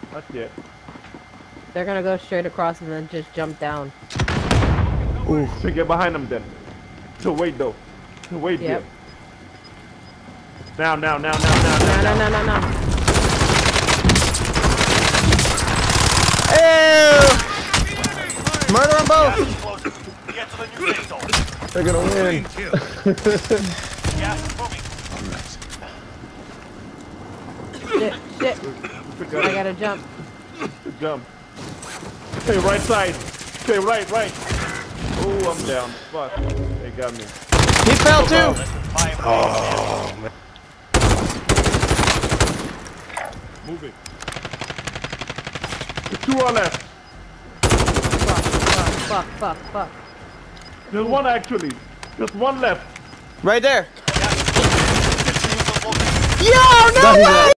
Not yet. They're gonna go straight across and then just jump down. Ooh. So get behind them then. So wait though. So wait Yep. there. Now. No. Ew! Murder them both! Get to the new safe zone. They're gonna win. Gas is moving. Shit. I gotta jump. Jump. Okay, right side. Okay, right. Oh, I'm down. Fuck. They got me. He fell too! Less than 5 Oh, man. Move it. The 2 are left. Fuck. There's one actually. There's one left. Right there. gas. Yo, no way!